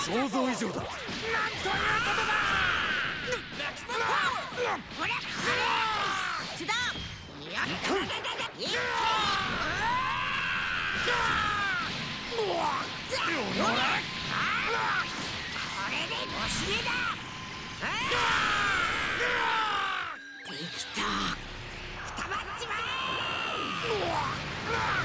想像以上だ。なんということだ。 津田やったこれでおしめだ。できた。くたばっちまえ。